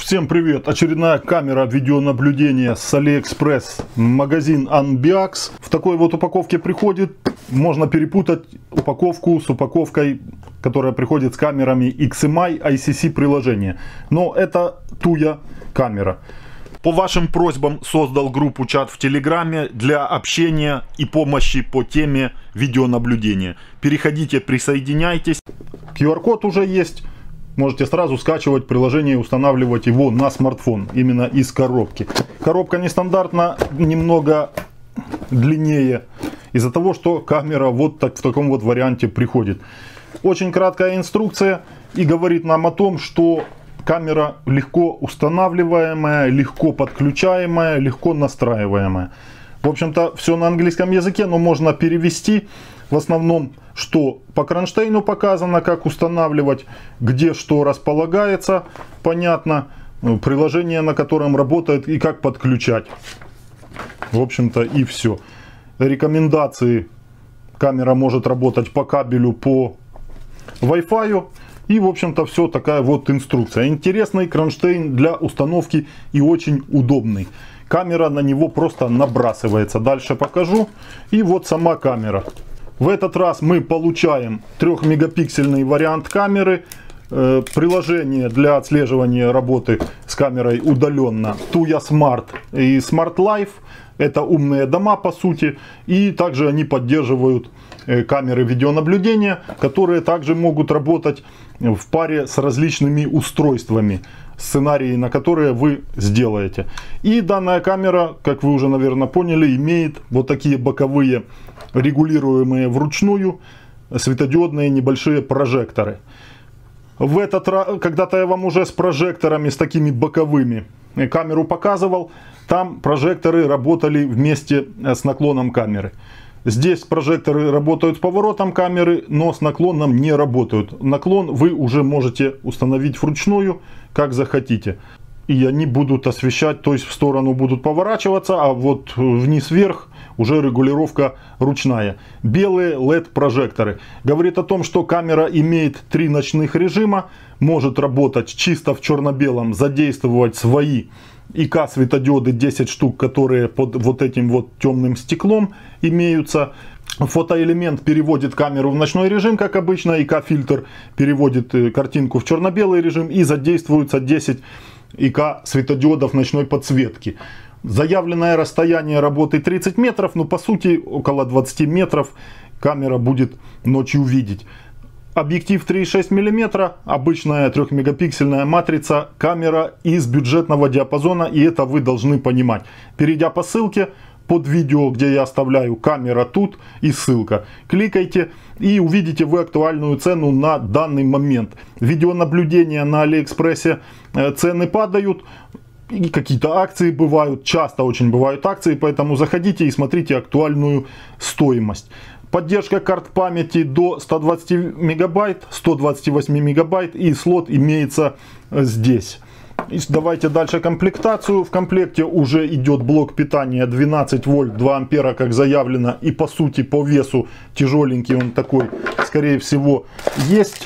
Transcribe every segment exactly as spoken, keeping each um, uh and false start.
Всем привет! Очередная камера видеонаблюдения с AliExpress, магазин Anbiax. В такой вот упаковке приходит. Можно перепутать упаковку с упаковкой, которая приходит с камерами икс эм ай ай си си приложения. Но это Tuya камера. По вашим просьбам создал группу чат в Телеграме для общения и помощи по теме видеонаблюдения. Переходите, присоединяйтесь. ку ар код уже есть. Можете сразу скачивать приложение и устанавливать его на смартфон, именно из коробки. Коробка нестандартно, немного длиннее, из-за того, что камера вот так, в таком вот варианте приходит. Очень краткая инструкция и говорит нам о том, что камера легко устанавливаемая, легко подключаемая, легко настраиваемая. В общем-то, все на английском языке, но можно перевести. В основном, что по кронштейну показано, как устанавливать, где что располагается, понятно, приложение, на котором работает, и как подключать. В общем-то, и все. Рекомендации: камера может работать по кабелю, по Wi-Fi. И, в общем-то, все, такая вот инструкция. Интересный кронштейн для установки и очень удобный. Камера на него просто набрасывается. Дальше покажу. И вот сама камера. В этот раз мы получаем трехмегапиксельный вариант камеры. Э, приложение для отслеживания работы с камерой удаленно Tuya Smart и Smart Life. Это умные дома, по сути. И также они поддерживают э, камеры видеонаблюдения, которые также могут работать в паре с различными устройствами, сценарии на которые вы сделаете. И данная камера, как вы уже, наверное, поняли, имеет вот такие боковые, регулируемые вручную, светодиодные небольшие прожекторы. В этот раз, когда-то я вам уже с прожекторами, с такими боковыми, камеру показывал. Там прожекторы работали вместе с наклоном камеры. Здесь прожекторы работают с поворотом камеры, но с наклоном не работают. Наклон вы уже можете установить вручную, как захотите. И они будут освещать, то есть в сторону будут поворачиваться, а вот вниз-вверх уже регулировка ручная. Белые эл и ди прожекторы. Говорит о том, что камера имеет три ночных режима, может работать чисто в черно-белом, задействовать свои и ка светодиоды десять штук, которые под вот этим вот темным стеклом имеются. Фотоэлемент переводит камеру в ночной режим, как обычно. и ка фильтр переводит картинку в черно-белый режим. И задействуется десять и ка светодиодов ночной подсветки. Заявленное расстояние работы тридцать метров, но по сути около двадцати метров камера будет ночью видеть. Объектив три и шесть миллиметра, обычная трехмегапиксельная матрица, камера из бюджетного диапазона, и это вы должны понимать. Перейдя по ссылке под видео, где я оставляю камера тут и ссылка, кликайте и увидите вы актуальную цену на данный момент. Видеонаблюдение на Алиэкспрессе, цены падают, и какие-то акции бывают, часто очень бывают акции, поэтому заходите и смотрите актуальную стоимость. Поддержка карт памяти до ста двадцати мегабайт, ста двадцати восьми мегабайт, и слот имеется здесь. И давайте дальше комплектацию. В комплекте уже идет блок питания двенадцать вольт, два ампера, как заявлено. И по сути по весу тяжеленький он такой, скорее всего, есть.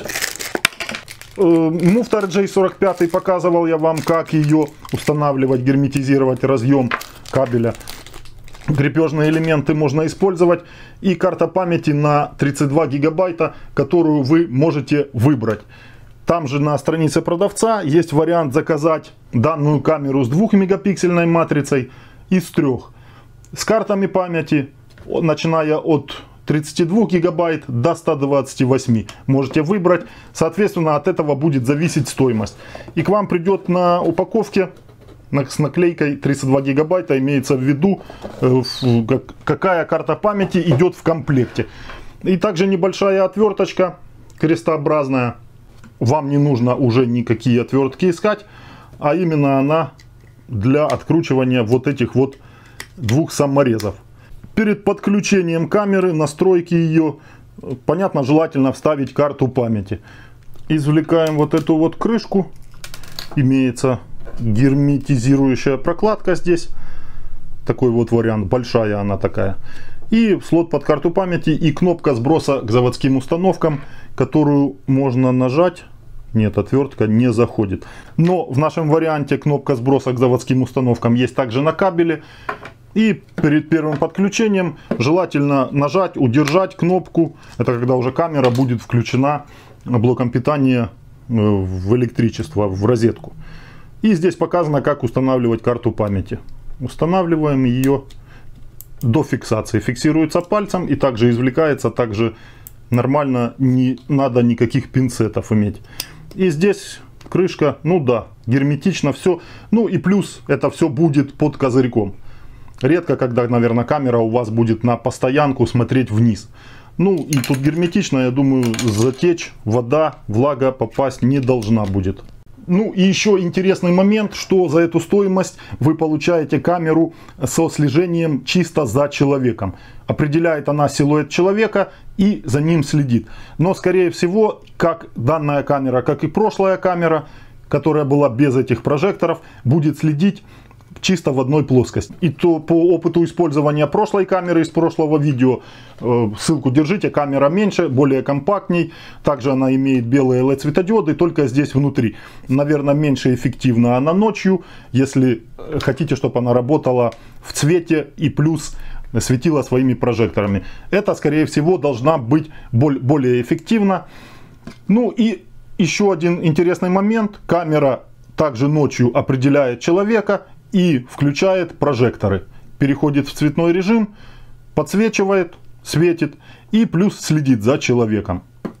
Муфта эр джей сорок пять показывал я вам, как ее устанавливать, герметизировать разъем кабеля. Крепежные элементы можно использовать. И карта памяти на тридцать два гигабайта, которую вы можете выбрать. Там же на странице продавца есть вариант заказать данную камеру с двухмегапиксельной матрицей и с трех. С картами памяти, начиная от тридцати двух гигабайт до ста двадцати восьми. Можете выбрать. Соответственно, от этого будет зависеть стоимость. И к вам придет на упаковке с наклейкой тридцать два гигабайта, имеется в виду, какая карта памяти идет в комплекте. И также небольшая отверточка крестообразная. Вам не нужно уже никакие отвертки искать, а именно она для откручивания вот этих вот двух саморезов. Перед подключением камеры, настройки ее, понятно, желательно вставить карту памяти. Извлекаем вот эту вот крышку. Имеется герметизирующая прокладка здесь. Такой вот вариант, большая она такая. И слот под карту памяти и кнопка сброса к заводским установкам, которую можно нажать Нет, отвертка не заходит. Но в нашем варианте кнопка сброса к заводским установкам есть также на кабеле. И перед первым подключением желательно нажать, удержать кнопку. Это когда уже камера будет включена блоком питания в электричество, в розетку. И здесь показано, как устанавливать карту памяти. Устанавливаем ее до фиксации. Фиксируется пальцем и также извлекается. Также нормально, не надо никаких пинцетов иметь. И здесь крышка, ну да, герметично все. Ну и плюс это все будет под козырьком. Редко, когда, наверное, камера у вас будет на постоянку смотреть вниз. Ну и тут герметично, я думаю, затечь, вода, влага попасть не должна будет. Ну и еще интересный момент, что за эту стоимость вы получаете камеру со слежением чисто за человеком. Определяет она силуэт человека и за ним следит. Но скорее всего, как данная камера, как и прошлая камера, которая была без этих прожекторов, будет следить чисто в одной плоскости. И то по опыту использования прошлой камеры из прошлого видео, э, ссылку держите, камера меньше, более компактней. Также она имеет белые эл и ди-светодиоды, только здесь внутри. Наверное, меньше эффективна она ночью, если хотите, чтобы она работала в цвете и плюс светила своими прожекторами. Это, скорее всего, должна быть более эффективна. Ну и еще один интересный момент. Камера также ночью определяет человека и включает прожекторы. Переходит в цветной режим, подсвечивает, светит и плюс следит за человеком.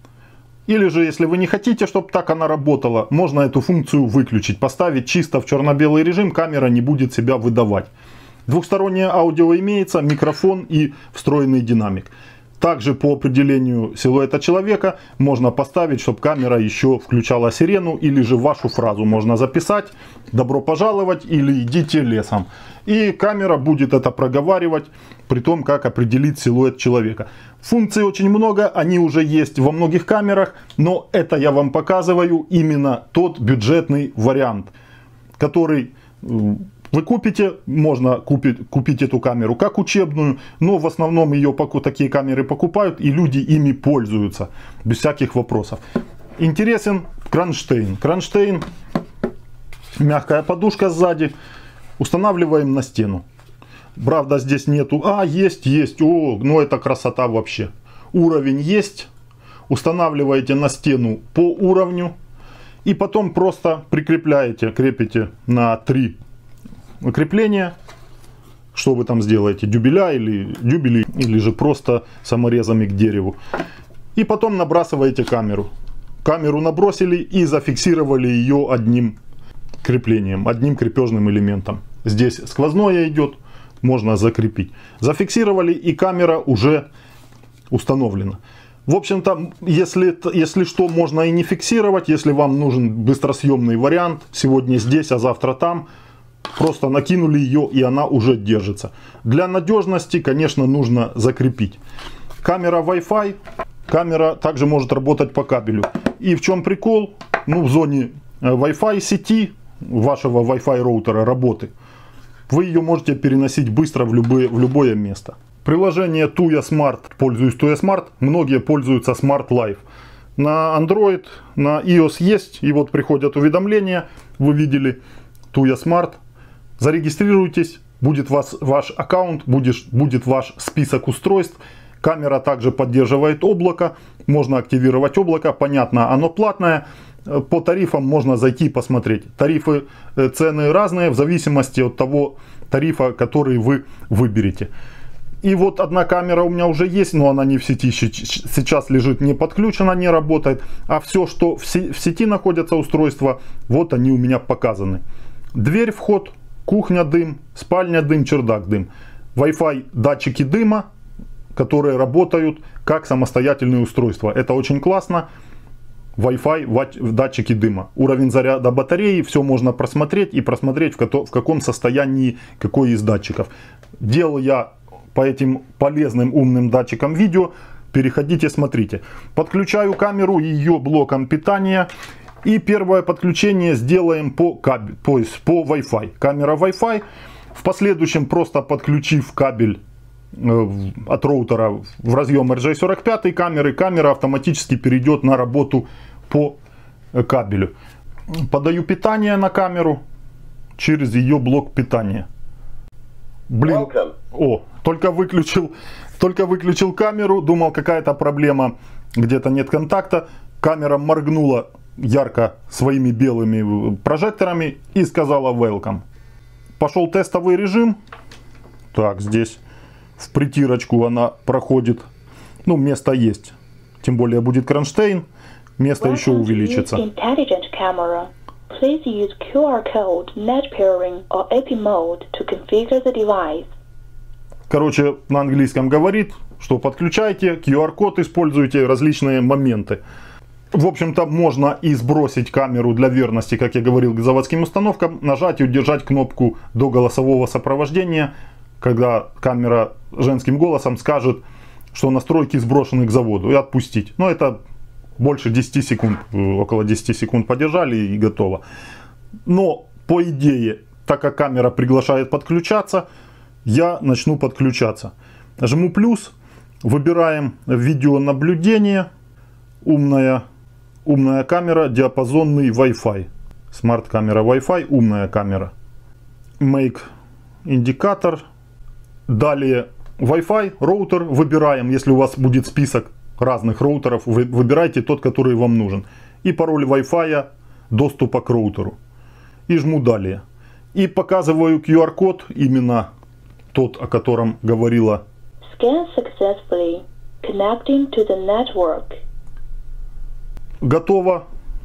Или же, если вы не хотите, чтобы так она работала, можно эту функцию выключить. Поставить чисто в черно-белый режим, камера не будет себя выдавать. Двухстороннее аудио имеется, микрофон и встроенный динамик. Также по определению силуэта человека можно поставить, чтобы камера еще включала сирену, или же вашу фразу можно записать: «Добро пожаловать» или «Идите лесом». И камера будет это проговаривать, при том, как определить силуэт человека. Функций очень много, они уже есть во многих камерах, но это я вам показываю именно тот бюджетный вариант, который вы купите. Можно купить, купить эту камеру как учебную, но в основном ее такие камеры покупают и люди ими пользуются без всяких вопросов. Интересен кронштейн. Кронштейн, мягкая подушка сзади, устанавливаем на стену. Правда, здесь нету, а есть, есть, о, ну это красота вообще. Уровень есть, устанавливаете на стену по уровню и потом просто прикрепляете, крепите на три крепления. Что вы там сделаете, дюбеля или дюбели, или же просто саморезами к дереву. И потом набрасываете камеру. Камеру набросили и зафиксировали ее одним креплением, одним крепежным элементом. Здесь сквозное идет, можно закрепить. Зафиксировали, и камера уже установлена. В общем-то, если, если что, можно и не фиксировать. Если вам нужен быстросъемный вариант, сегодня здесь, а завтра там, просто накинули ее, и она уже держится. Для надежности, конечно, нужно закрепить. Камера Wi-Fi. Камера также может работать по кабелю. И в чем прикол? Ну, в зоне Wi-Fi сети вашего Wi-Fi роутера работы вы ее можете переносить быстро в любое, в любое место. Приложение Tuya Smart. Пользуюсь Tuya Smart. Многие пользуются Smart Life. На Android, на iOS есть. И вот приходят уведомления. Вы видели Tuya Smart. Зарегистрируйтесь. Будет вас, ваш аккаунт. Будет, будет ваш список устройств. Камера также поддерживает облако. Можно активировать облако. Понятно, оно платное. По тарифам можно зайти и посмотреть. Тарифы, цены разные в зависимости от того тарифа, который вы выберете. И вот одна камера у меня уже есть, но она не в сети. Сейчас лежит не подключена, не работает. А все, что в сети находятся устройства, вот они у меня показаны. Дверь, вход, кухня, дым, спальня, дым, чердак, дым. Wi-Fi, датчики дыма, которые работают как самостоятельные устройства. Это очень классно. Wi-Fi, датчики дыма. Уровень заряда батареи, все можно просмотреть и просмотреть, в каком состоянии какой из датчиков. Делал я по этим полезным умным датчикам видео. Переходите, смотрите. Подключаю камеру ее блоком питания. И первое подключение сделаем по, кабель, по, по Wi-Fi. Камера Wi-Fi. В последующем, просто подключив кабель от роутера в разъем эр джей сорок пять камеры, камера автоматически перейдет на работу по кабелю. Подаю питание на камеру через ее блок питания. Блин, Welcome. о, только выключил, только выключил камеру, думал, какая-то проблема, где-то нет контакта. Камера моргнула ярко своими белыми прожекторами и сказала welcome. Пошел тестовый режим. Так, здесь в притирочку она проходит. Ну, место есть. Тем более будет кронштейн. Место еще увеличится. Please use Q R code, net pairing or A P mode to configure the device. Короче, на английском говорит, что подключайте, ку ар код используйте, различные моменты. В общем-то, можно и сбросить камеру для верности, как я говорил, к заводским установкам, нажать и удержать кнопку до голосового сопровождения, когда камера женским голосом скажет, что настройки сброшены к заводу, и отпустить. Но это больше десяти секунд, около десяти секунд подержали и готово. Но по идее, так как камера приглашает подключаться, я начну подключаться. Жму плюс, выбираем видеонаблюдение, умная, умная камера, диапазонный Wi-Fi. Смарт-камера Wi-Fi, умная камера. Make индикатор. Далее Wi-Fi, роутер выбираем, если у вас будет список разных роутеров, вы выбирайте тот, который вам нужен. И пароль Wi-Fi доступа к роутеру. И жму далее. И показываю ку ар код, именно тот, о котором говорила. Scan successfully. Connecting to the network. Готово.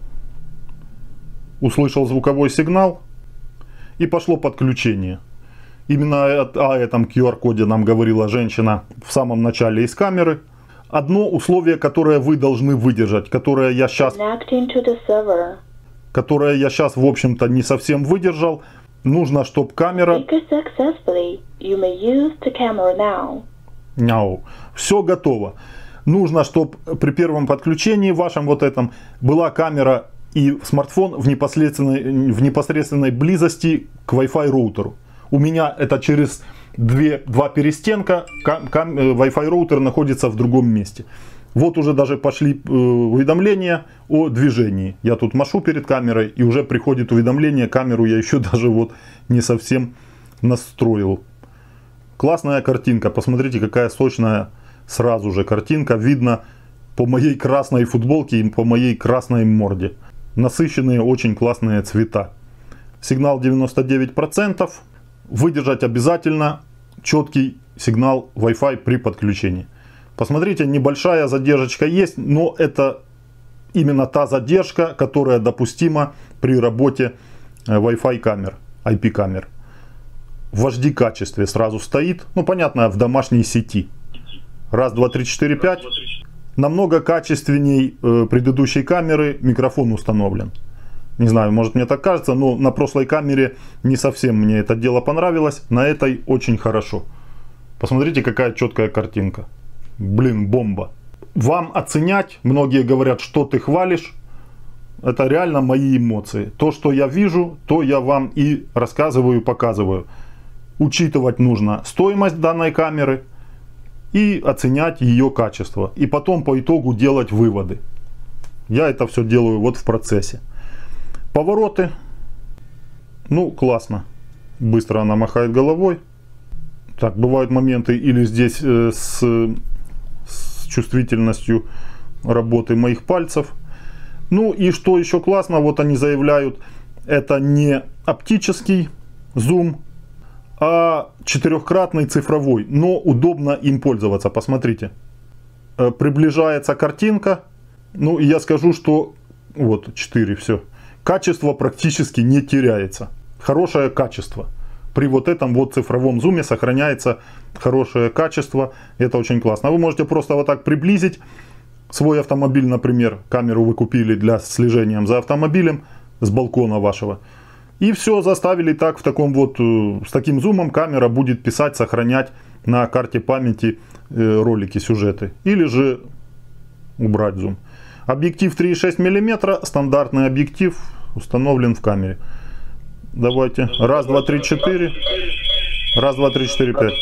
Услышал звуковой сигнал. И пошло подключение. Именно о этом ку ар коде нам говорила женщина в самом начале из камеры. Одно условие, которое вы должны выдержать, которое я сейчас, которое я сейчас, в общем-то, не совсем выдержал. Нужно, чтобы камера... No. Все готово. Нужно, чтобы при первом подключении вашем вот этом была камера и смартфон в непосредственной, в непосредственной близости к Wi-Fi роутеру. У меня это через две, два перестенка, Wi-Fi роутер находится в другом месте. Вот уже даже пошли э, уведомления о движении. Я тут машу перед камерой и уже приходит уведомление. Камеру я еще даже вот не совсем настроил. Классная картинка. Посмотрите, какая сочная сразу же картинка. Видно по моей красной футболке и по моей красной морде. Насыщенные, очень классные цвета. Сигнал девяносто девять процентов. Выдержать обязательно четкий сигнал Wi-Fi при подключении. Посмотрите, небольшая задержка есть, но это именно та задержка, которая допустима при работе Wi-Fi камер, ай пи камер. В эйч ди качестве сразу стоит, ну понятно, в домашней сети. Раз, два, три, четыре, пять. Намного качественней э, предыдущей камеры микрофон установлен. Не знаю, может мне так кажется, но на прошлой камере не совсем мне это дело понравилось. На этой очень хорошо. Посмотрите, какая четкая картинка. Блин, бомба. Вам оценять, многие говорят, что ты хвалишь. Это реально мои эмоции. То, что я вижу, то я вам и рассказываю, показываю. Учитывать нужно стоимость данной камеры и оценять ее качество. И потом по итогу делать выводы. Я это все делаю вот в процессе. Повороты. Ну, классно. Быстро она махает головой. Так, бывают моменты или здесь э, с, с чувствительностью работы моих пальцев. Ну и что еще классно, вот они заявляют, это не оптический зум, а четырехкратный цифровой. Но удобно им пользоваться. Посмотрите. Э, приближается картинка. Ну и я скажу, что вот четыре, все. Качество практически не теряется. Хорошее качество. При вот этом вот цифровом зуме сохраняется хорошее качество. Это очень классно. Вы можете просто вот так приблизить свой автомобиль, например. Камеру вы купили для слежения за автомобилем с балкона вашего. И все, заставили так в таком вот, с таким зумом камера будет писать, сохранять на карте памяти ролики, сюжеты. Или же убрать зум. Объектив три и шесть миллиметра, стандартный объектив, установлен в камере. Давайте. Раз, два, три, четыре. Раз, два, три, четыре, пять.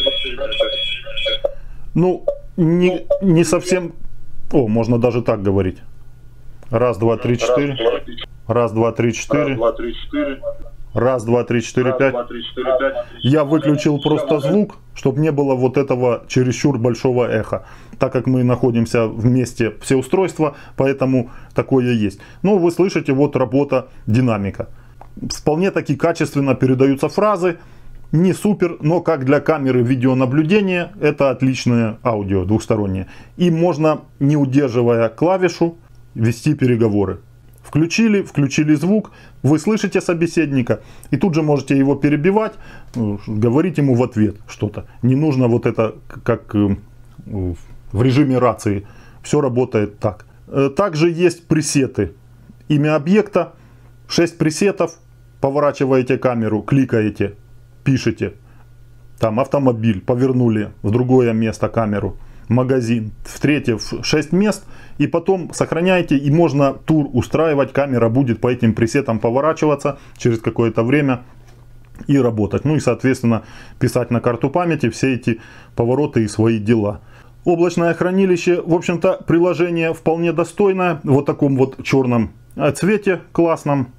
Ну, не, не совсем... О, можно даже так говорить. Раз, два, три, четыре. Раз, два, три, четыре. Раз, два, три, четыре, пять. Я выключил просто звук, чтобы не было вот этого чересчур большого эха. Так как мы находимся вместе все устройства, поэтому такое есть. Но вы слышите, вот работа динамика. Вполне таки качественно передаются фразы. Не супер, но как для камеры видеонаблюдения, это отличное аудио двухстороннее. И можно, не удерживая клавишу, вести переговоры. Включили, включили звук, вы слышите собеседника, и тут же можете его перебивать, говорить ему в ответ что-то. Не нужно вот это, как в режиме рации. Все работает так. Также есть пресеты. Имя объекта, шесть пресетов, поворачиваете камеру, кликаете, пишите. Там автомобиль, повернули в другое место камеру. Магазин, в третье шесть мест, и потом сохраняете, и можно тур устраивать, камера будет по этим пресетам поворачиваться через какое-то время и работать. Ну и соответственно писать на карту памяти все эти повороты и свои дела. Облачное хранилище, в общем-то, приложение вполне достойное, в вот таком вот черном цвете классном,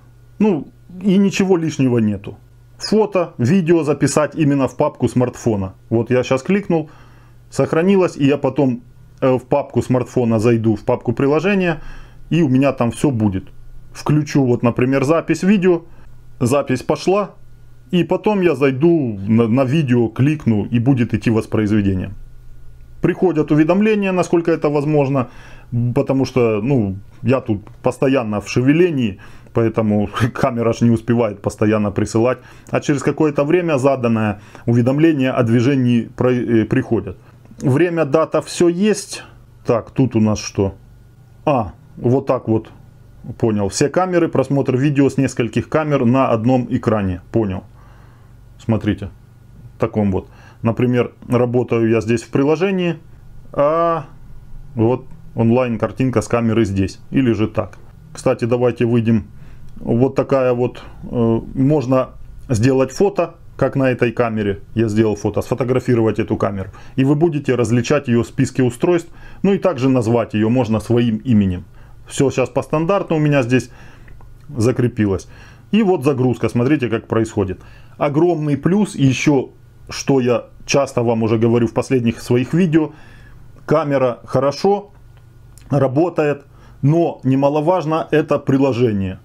ну и ничего лишнего нету. Фото, видео записать именно в папку смартфона. Вот я сейчас кликнул, сохранилось, и я потом в папку смартфона зайду, в папку приложения, и у меня там все будет. Включу, вот, например, запись видео, запись пошла, и потом я зайду на, на видео, кликну, и будет идти воспроизведение. Приходят уведомления, насколько это возможно, потому что, ну, я тут постоянно в шевелении, поэтому камера ж не успевает постоянно присылать, а через какое-то время заданное уведомление о движении приходят. Время, дата, все есть. Так, тут у нас что? А, вот так вот. Понял. Все камеры, просмотр видео с нескольких камер на одном экране. Понял. Смотрите. В таком вот. Например, работаю я здесь в приложении, а вот онлайн картинка с камеры здесь. Или же так. Кстати, давайте выйдем. Вот такая вот. Э, можно сделать фото. Как на этой камере я сделал фото, сфотографировать эту камеру. И вы будете различать ее в списке устройств. Ну и также назвать ее можно своим именем. Все сейчас по стандарту у меня здесь закрепилось. И вот загрузка, смотрите, как происходит. Огромный плюс, и еще, что я часто вам уже говорю в последних своих видео. Камера хорошо работает, но немаловажно это приложение,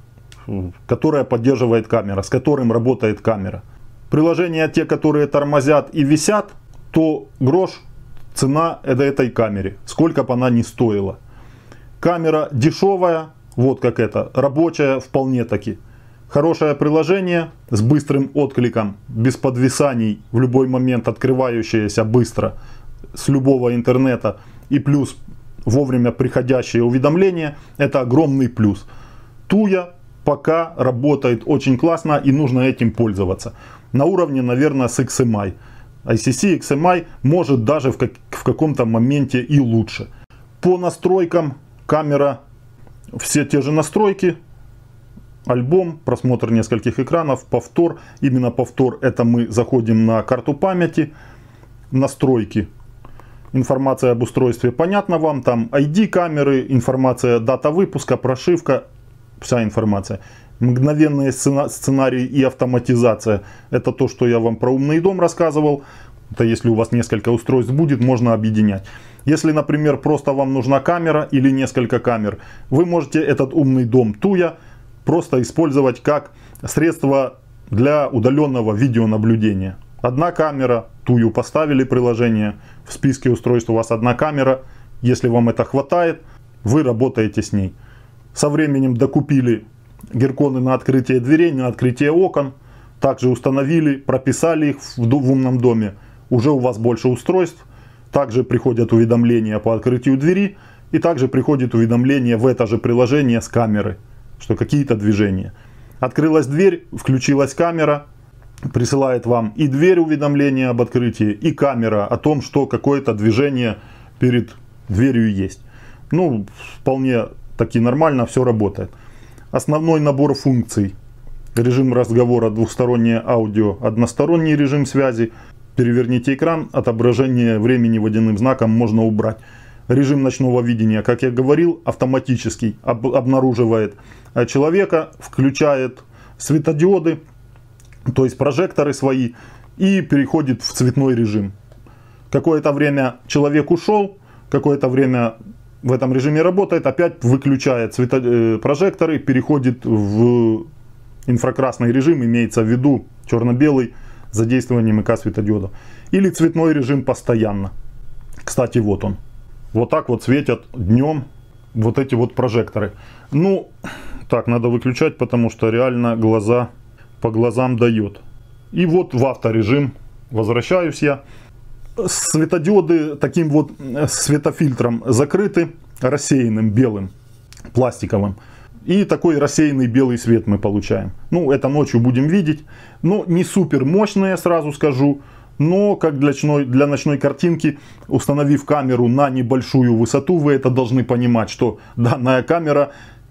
которое поддерживает камера, с которым работает камера. Приложения те, которые тормозят и висят, то грош цена этой камере, сколько бы она ни стоила. Камера дешевая, вот как это, рабочая вполне таки. Хорошее приложение с быстрым откликом, без подвисаний, в любой момент открывающееся быстро с любого интернета, и плюс вовремя приходящие уведомления, это огромный плюс. Туя пока работает очень классно, и нужно этим пользоваться. На уровне, наверное, с икс эм ай. ай си си икс эм ай может даже в, как, в каком-то моменте и лучше. По настройкам камера, все те же настройки. Альбом, просмотр нескольких экранов, повтор. Именно повтор, это мы заходим на карту памяти. Настройки. Информация об устройстве понятна вам. Там ай ди камеры, информация, дата выпуска, прошивка. Вся информация. Мгновенные сценарии и автоматизация. Это то, что я вам про умный дом рассказывал. Это если у вас несколько устройств будет, можно объединять. Если, например, просто вам нужна камера или несколько камер, вы можете этот умный дом Туя просто использовать как средство для удаленного видеонаблюдения. Одна камера, Тую поставили приложение, в списке устройств у вас одна камера. Если вам это хватает, вы работаете с ней. Со временем докупили герконы на открытие дверей, на открытие окон. Также установили, прописали их в, в умном доме. Уже у вас больше устройств. Также приходят уведомления по открытию двери. И также приходит уведомление в это же приложение с камеры, что какие-то движения. Открылась дверь, включилась камера. Присылает вам и дверь уведомление об открытии, и камера о том, что какое-то движение перед дверью есть. Ну, вполне таки нормально все работает. Основной набор функций. Режим разговора, двухстороннее аудио, односторонний режим связи. Переверните экран, отображение времени водяным знаком можно убрать. режим ночного видения, как я говорил, автоматически об, обнаруживает человека, включает светодиоды, то есть прожекторы свои, и переходит в цветной режим. Какое-то время человек ушел, какое-то время в этом режиме работает, опять выключает цвето, э, прожекторы, переходит в инфракрасный режим, имеется в виду черно-белый, с задействованием ИК светодиодов. Или цветной режим постоянно. Кстати, вот он. Вот так вот светят днем вот эти вот прожекторы. Ну, так, надо выключать, потому что реально глаза по глазам дает. И вот в авторежим возвращаюсь я. Светодиоды таким вот светофильтром закрыты, рассеянным белым, пластиковым. И такой рассеянный белый свет мы получаем. Ну, это ночью будем видеть. Но не супер мощные, сразу скажу. Но как для ночной, для ночной картинки, установив камеру на небольшую высоту, вы это должны понимать, что данная камера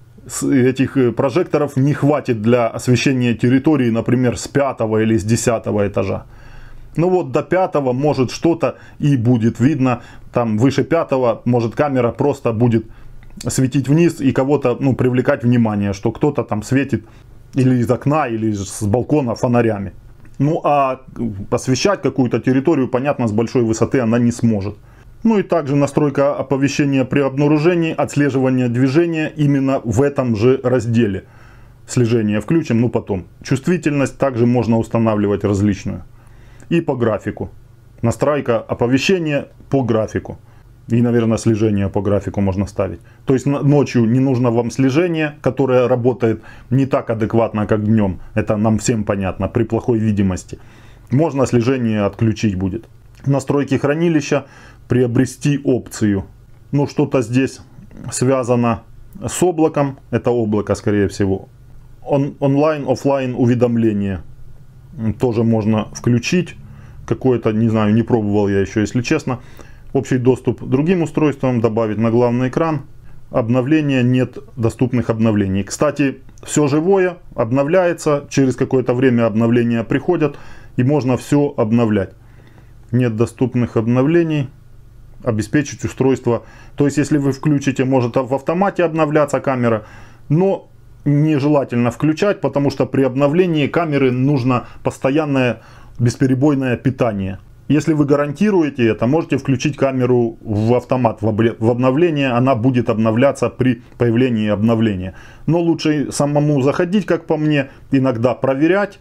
с этих прожекторов не хватит для освещения территории, например, с пятого или с десятого этажа. Ну вот до пятого может что-то и будет видно. Там выше пятого может камера просто будет светить вниз и кого-то, ну, привлекать внимание, что кто-то там светит или из окна, или с балкона фонарями. Ну а освещать какую-то территорию, понятно, с большой высоты она не сможет. Ну и также настройка оповещения при обнаружении, отслеживание движения именно в этом же разделе. Слежение включим, ну потом. Чувствительность также можно устанавливать различную. И по графику. Настройка оповещения по графику. И, наверное, слежение по графику можно ставить. То есть ночью не нужно вам слежение, которое работает не так адекватно, как днем. Это нам всем понятно, при плохой видимости. Можно слежение отключить будет. Настройки хранилища. Приобрести опцию. Ну, что-то здесь связано с облаком. Это облако, скорее всего. Он, онлайн, офлайн уведомления. Тоже можно включить. Какое-то, не знаю, не пробовал я еще, если честно. Общий доступ к другим устройствам добавить на главный экран. Обновления, нет доступных обновлений. Кстати, все живое обновляется. Через какое-то время обновления приходят. И можно все обновлять. Нет доступных обновлений. Обеспечить устройство. То есть, если вы включите, может в автомате обновляться камера. Но нежелательно включать, потому что при обновлении камеры нужно постоянное бесперебойное питание. Если вы гарантируете это, можете включить камеру в автомат, в обновление, она будет обновляться при появлении обновления. Но лучше самому заходить, как по мне, иногда проверять,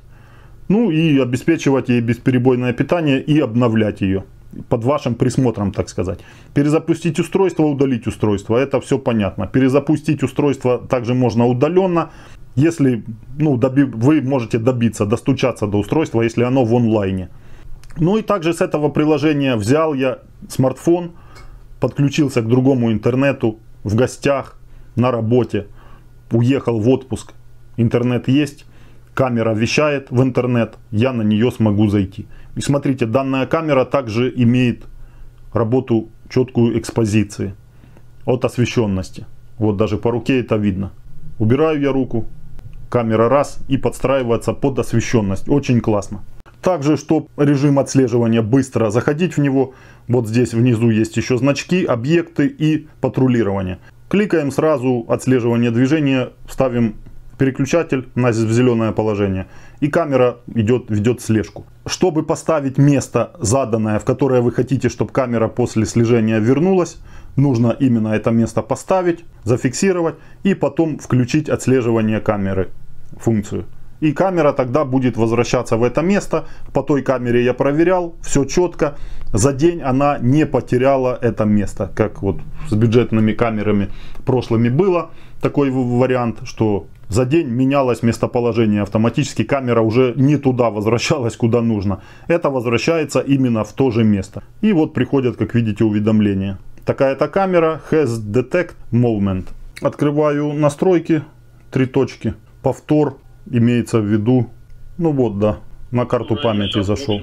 ну и обеспечивать ей бесперебойное питание и обновлять ее. Под вашим присмотром, так сказать. Перезапустить устройство, удалить устройство, это все понятно. Перезапустить устройство также можно удаленно, если, ну, доби, вы можете добиться, достучаться до устройства, если оно в онлайне. Ну и также с этого приложения взял я смартфон, подключился к другому интернету, в гостях, на работе, уехал в отпуск, интернет есть, камера вещает в интернет, я на нее смогу зайти. И смотрите, данная камера также имеет работу четкую экспозиции от освещенности. Вот даже по руке это видно. Убираю я руку, камера раз и подстраивается под освещенность. Очень классно. Также, чтобы режим отслеживания быстро заходить в него, вот здесь внизу есть еще значки, объекты и патрулирование. Кликаем сразу отслеживание движения, ставим переключатель на зеленое положение. И камера идет, ведет слежку. Чтобы поставить место заданное, в которое вы хотите, чтобы камера после слежения вернулась, нужно именно это место поставить, зафиксировать и потом включить отслеживание камеры, функцию. И камера тогда будет возвращаться в это место. По той камере я проверял, все четко. За день она не потеряла это место. Как вот с бюджетными камерами прошлыми было такой вариант, что за день менялось местоположение автоматически. Камера уже не туда возвращалась, куда нужно. Это возвращается именно в то же место. И вот приходят, как видите, уведомления. Такая-то камера has detect movement. Открываю настройки, три точки, повтор. Имеется в виду, ну вот, да, на карту памяти зашел.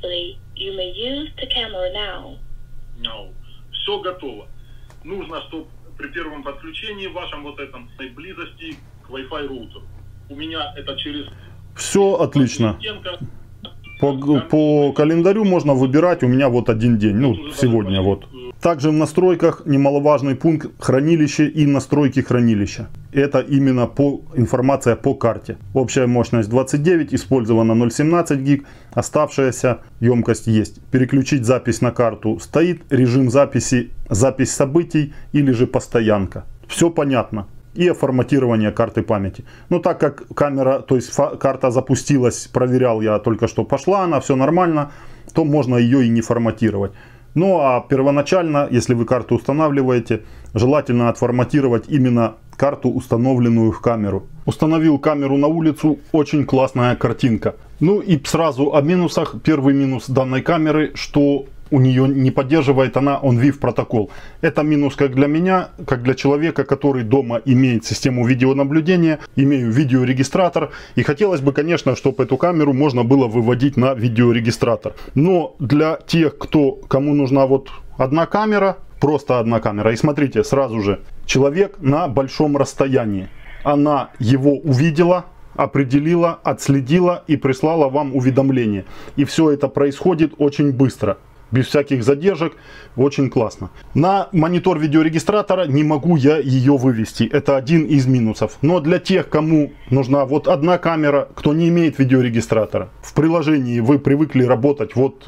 Все готово. Нужно, чтобы при первом подключении в вашем вот этом близости к Wi-Fi роутеру. У меня это через... Все отлично. По, по календарю можно выбирать, у меня вот один день, ну сегодня вот. Также в настройках немаловажный пункт хранилище и настройки хранилища. Это именно по, информация по карте. Общая мощность двадцать девять, использовано ноль целых семнадцать гиг, оставшаяся емкость есть. Переключить запись на карту стоит, режим записи, запись событий или же постоянка. Все понятно. И форматирование карты памяти. Но так как камера, то есть карта запустилась, проверял я только что, пошла она, все нормально, то можно ее и не форматировать. Ну а первоначально, если вы карту устанавливаете, желательно отформатировать именно карту, установленную в камеру. Установил камеру на улицу, очень классная картинка. Ну и сразу о минусах. Первый минус данной камеры, что у нее не поддерживает она он ви ай эф протокол. Это минус как для меня, как для человека, который дома имеет систему видеонаблюдения, имею видеорегистратор. И хотелось бы, конечно, чтобы эту камеру можно было выводить на видеорегистратор. Но для тех, кто, кому нужна вот одна камера, просто одна камера. И смотрите, сразу же, человек на большом расстоянии. Она его увидела, определила, отследила и прислала вам уведомление. И все это происходит очень быстро. Без всяких задержек, очень классно. На монитор видеорегистратора не могу я ее вывести. Это один из минусов. Но для тех, кому нужна вот одна камера, кто не имеет видеорегистратора, в приложении вы привыкли работать вот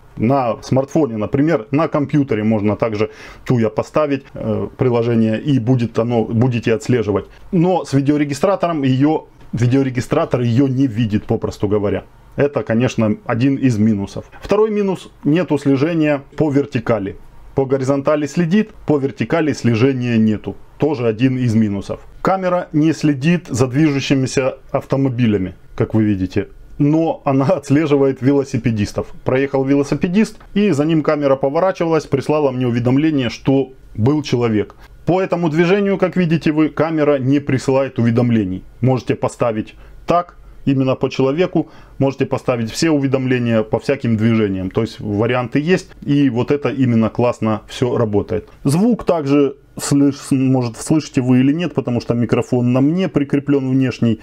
на смартфоне, например, на компьютере можно также туя поставить э, приложение и будет оно, будете отслеживать. Но с видеорегистратором ее, видеорегистратор ее не видит, попросту говоря. Это, конечно, один из минусов. Второй минус – нету слежения по вертикали. По горизонтали следит, по вертикали слежения нету. Тоже один из минусов. Камера не следит за движущимися автомобилями, как вы видите. Но она отслеживает велосипедистов. Проехал велосипедист, и за ним камера поворачивалась, прислала мне уведомление, что был человек. По этому движению, как видите вы, камера не присылает уведомлений. Можете поставить так. Именно по человеку можете поставить все уведомления по всяким движениям. То есть варианты есть. И вот это именно классно все работает. Звук также, слыш, может слышите вы или нет, потому что микрофон на мне прикреплен внешний.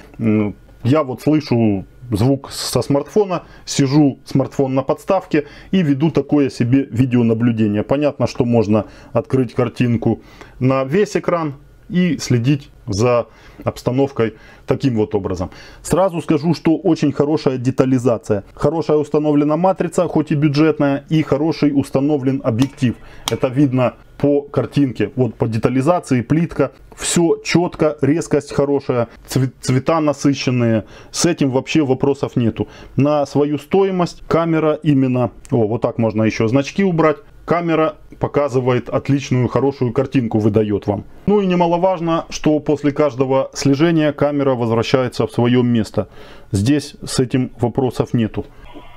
Я вот слышу звук со смартфона, сижу смартфон на подставке и веду такое себе видеонаблюдение. Понятно, что можно открыть картинку на весь экран и следить за обстановкой таким вот образом. Сразу скажу, что очень хорошая детализация. Хорошая установлена матрица, хоть и бюджетная, и хороший установлен объектив. Это видно по картинке, вот по детализации, плитка. Все четко, резкость хорошая, цвета насыщенные. С этим вообще вопросов нету. На свою стоимость камера именно, о, вот так можно еще значки убрать. Камера показывает отличную, хорошую картинку, выдает вам. Ну и немаловажно, что после каждого слежения камера возвращается в свое место. Здесь с этим вопросов нету.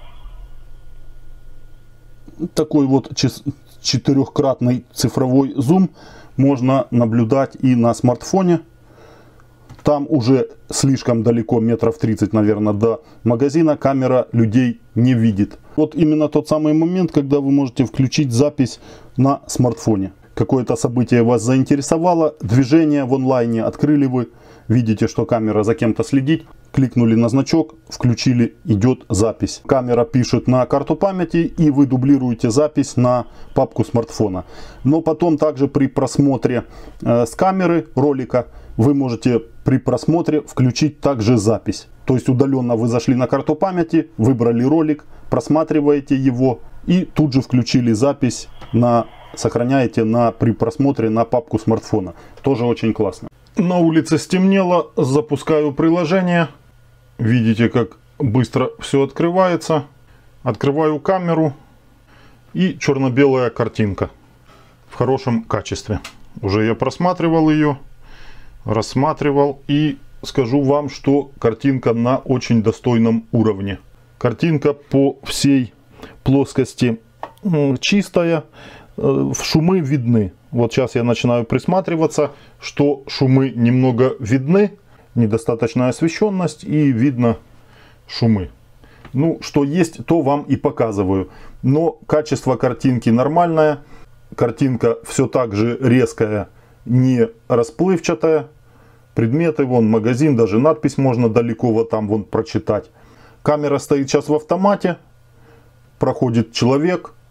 Такой вот четырехкратный цифровой зум можно наблюдать и на смартфоне. Там уже слишком далеко, метров тридцать, наверное, до магазина, камера людей не видит. Вот именно тот самый момент, когда вы можете включить запись на смартфоне. Какое-то событие вас заинтересовало, движение в онлайне открыли вы, видите, что камера за кем-то следит, кликнули на значок, включили, идет запись. Камера пишет на карту памяти, и вы дублируете запись на папку смартфона. Но потом также при просмотре э, с камеры ролика вы можете при просмотре включить также запись. То есть удаленно вы зашли на карту памяти, выбрали ролик, просматриваете его и тут же включили запись, на, сохраняете на, при просмотре на папку смартфона. Тоже очень классно. На улице стемнело, запускаю приложение. Видите, как быстро все открывается. Открываю камеру и черно-белая картинка в хорошем качестве. Уже я просматривал ее. Рассматривал, и скажу вам, что картинка на очень достойном уровне. Картинка по всей плоскости чистая, шумы видны. Вот сейчас я начинаю присматриваться, что шумы немного видны, недостаточная освещенность и видно шумы. Ну, что есть, то вам и показываю. Но качество картинки нормальное, картинка все так же резкая, не расплывчатая. Предметы, вон магазин, даже надпись можно далеко вот там вон прочитать. Камера стоит сейчас в автомате. Проходит человек.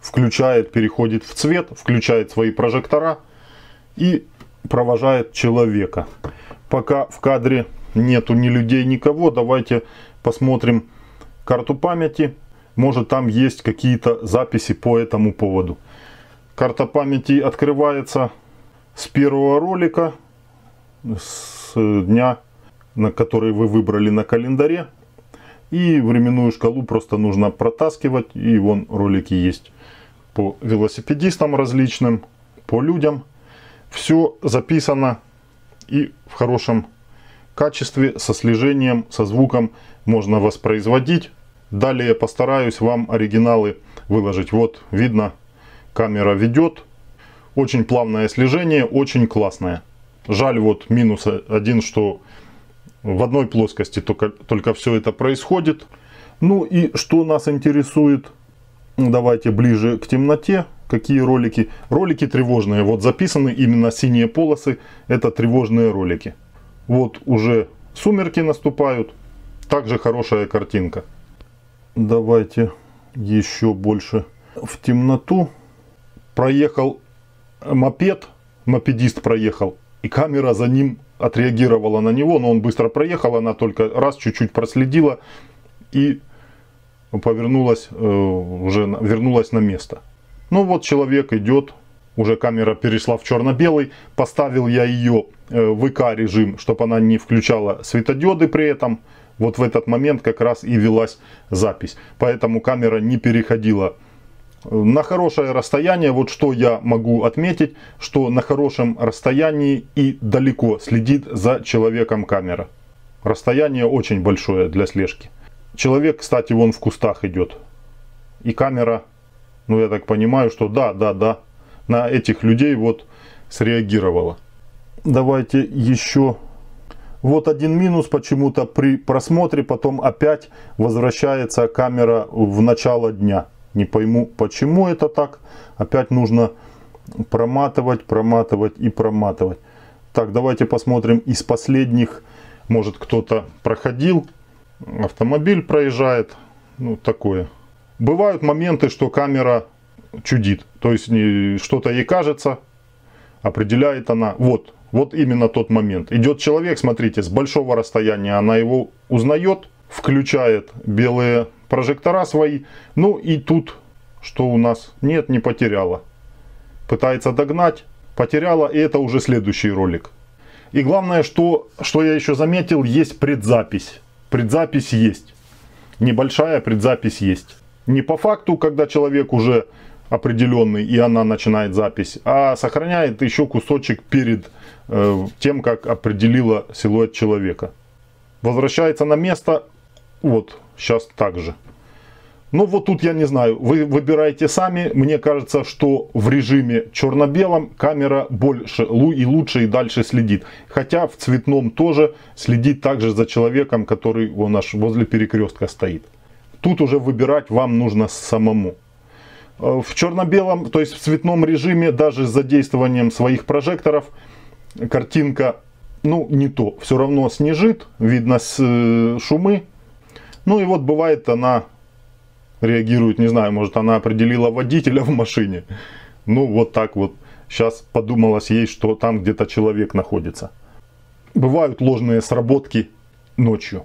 включает, переходит в цвет, включает свои прожектора и провожает человека. Пока в кадре нету ни людей, никого, давайте посмотрим карту памяти. Может, там есть какие-то записи по этому поводу. Карта памяти открывается с первого ролика, с дня, на который вы выбрали на календаре. И временную шкалу просто нужно протаскивать. И вон ролики есть по велосипедистам различным, по людям. Все записано и в хорошем качестве, со слежением, со звуком можно воспроизводить. Далее я постараюсь вам оригиналы выложить. Вот видно, камера ведет. Очень плавное слежение, очень классное. Жаль, вот минус один, что в одной плоскости только, только все это происходит. Ну и что нас интересует? Давайте ближе к темноте. Какие ролики? Ролики тревожные. Вот записаны именно синие полосы. Это тревожные ролики. Вот уже сумерки наступают. Также хорошая картинка. Давайте еще больше в темноту. Проехал мопед. Мопедист проехал. И камера за ним отреагировала на него. Но он быстро проехал. Она только раз чуть-чуть проследила. И повернулась, уже вернулась на место. Ну вот человек идет. Уже камера перешла в черно-белый. Поставил я ее в ИК режим, чтобы она не включала светодиоды при этом. Вот в этот момент как раз и велась запись. Поэтому камера не переходила на хорошее расстояние. Вот что я могу отметить, что на хорошем расстоянии и далеко следит за человеком камера. Расстояние очень большое для слежки. Человек, кстати, вон в кустах идет. И камера, ну я так понимаю, что да, да, да, на этих людей вот среагировала. Давайте еще. Вот один минус почему-то при просмотре, потом опять возвращается камера в начало дня. Не пойму, почему это так. Опять нужно проматывать, проматывать и проматывать. Так, давайте посмотрим из последних. Может, кто-то проходил. Автомобиль проезжает. Ну, такое. Бывают моменты, что камера чудит. То есть что-то ей кажется, определяет она. Вот. Вот именно тот момент. Идет человек, смотрите, с большого расстояния она его узнает, включает белые прожектора свои. Ну и тут, что у нас? Нет, не потеряла. Пытается догнать, потеряла, и это уже следующий ролик. И главное, что, что я еще заметил, есть предзапись. Предзапись есть. Небольшая предзапись есть. Не по факту, когда человек уже определенный и она начинает запись, а сохраняет еще кусочек перед э, тем, как определила силуэт человека. Возвращается на место. Вот, сейчас так же. Ну вот тут я не знаю, вы выбираете сами. Мне кажется, что в режиме черно-белом камера больше и лучше и дальше следит. Хотя в цветном тоже следит также за человеком, который вон аж возле перекрестка стоит. Тут уже выбирать вам нужно самому. В черно-белом, то есть в цветном режиме, даже с задействованием своих прожекторов, картинка, ну, не то. Все равно снежит, видно шумы. Ну и вот бывает она реагирует, не знаю, может она определила водителя в машине. Ну вот так вот. Сейчас подумалось ей, что там где-то человек находится. Бывают ложные сработки ночью.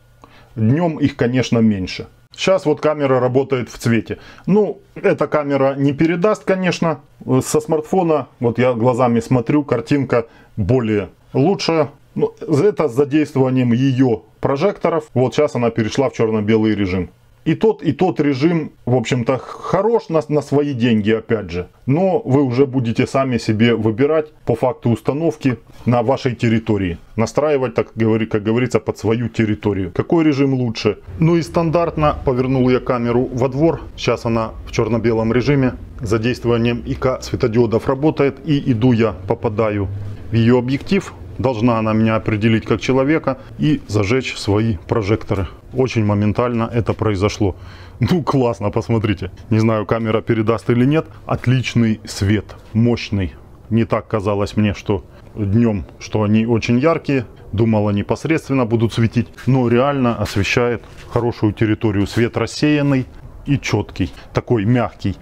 Днем их, конечно, меньше. Сейчас вот камера работает в цвете. Ну, эта камера не передаст, конечно. Со смартфона, вот я глазами смотрю, картинка более лучшая. Ну, это с задействованием ее прожекторов. Вот сейчас она перешла в черно-белый режим. И тот, и тот режим, в общем-то, хорош на, на свои деньги, опять же. Но вы уже будете сами себе выбирать по факту установки на вашей территории. Настраивать, так говори, как говорится, под свою территорию. Какой режим лучше? Ну и стандартно повернул я камеру во двор. Сейчас она в черно-белом режиме. Задействованием ИК светодиодов работает. И иду я, попадаю в ее объектив. Должна она меня определить как человека и зажечь свои прожекторы. Очень моментально это произошло. Ну классно, посмотрите. Не знаю, камера передаст или нет. Отличный свет, мощный. Не так казалось мне, что днем, что они очень яркие. Думал, они непосредственно будут светить. Но реально освещает хорошую территорию. Свет рассеянный и четкий. Такой мягкий.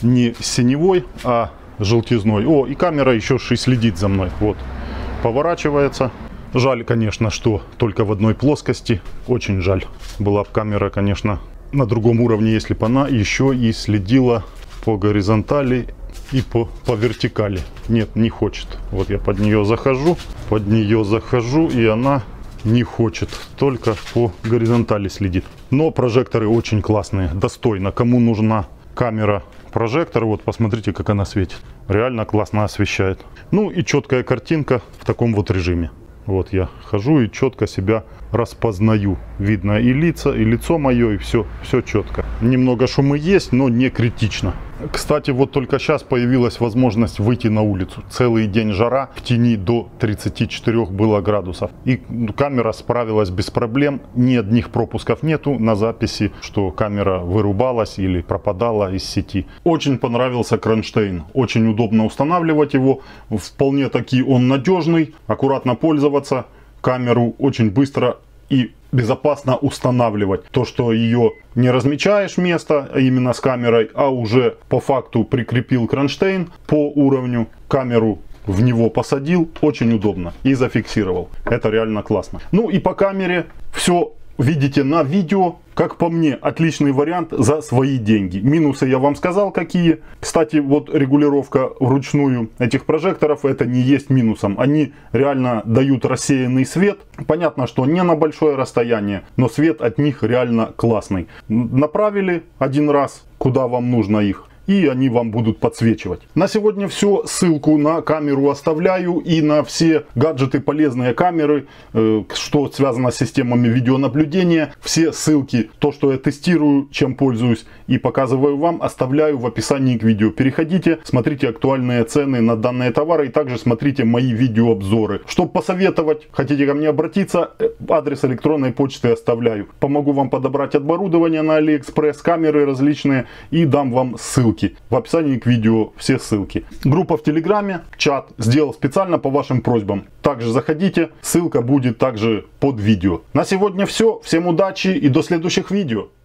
не синевой, а желтизной. О, и камера еще и следит за мной. Вот, поворачивается. Жаль, конечно, что только в одной плоскости. Очень жаль. Была бы камера, конечно, на другом уровне, если бы она еще и следила по горизонтали и по, по вертикали. Нет, не хочет. Вот я под нее захожу, под нее захожу, и она не хочет. Только по горизонтали следит. Но прожекторы очень классные, достойно. Кому нужна камера прожектор, вот посмотрите, как она светит. Реально классно освещает. Ну и четкая картинка в таком вот режиме. Вот я хожу и четко себя распознаю. Видно и лица, и лицо мое, и все, все четко. Немного шумы есть, но не критично. Кстати, вот только сейчас появилась возможность выйти на улицу. Целый день жара, в тени до тридцати четырёх было градусов. И камера справилась без проблем. Ни одних пропусков нету на записи, что камера вырубалась или пропадала из сети. Очень понравился кронштейн. Очень удобно устанавливать его. Вполне таки он надежный. Аккуратно пользоваться. Камеру очень быстро и безопасно устанавливать. То, что ее не размечаешь место, а именно с камерой, а уже по факту прикрепил кронштейн по уровню, камеру в него посадил, очень удобно и зафиксировал. Это реально классно. Ну и по камере все видите на видео. Как по мне, отличный вариант за свои деньги. Минусы я вам сказал какие. Кстати, вот регулировка вручную этих прожекторов, это не есть минусом. Они реально дают рассеянный свет. Понятно, что не на большое расстояние, но свет от них реально классный. Направили один раз, куда вам нужно их, и они вам будут подсвечивать. На сегодня все. Ссылку на камеру оставляю и на все гаджеты, полезные камеры, э, что связано с системами видеонаблюдения. Все ссылки, то, что я тестирую, чем пользуюсь и показываю вам, оставляю в описании к видео. Переходите, смотрите актуальные цены на данные товары и также смотрите мои видеообзоры. Чтобы посоветовать, хотите ко мне обратиться, адрес электронной почты оставляю. Помогу вам подобрать оборудование на Алиэкспресс, камеры различные и дам вам ссылки. В описании к видео все ссылки. Группа в Телеграме, чат сделал специально по вашим просьбам. Также заходите, ссылка будет также под видео. На сегодня все. Всем удачи и до следующих видео.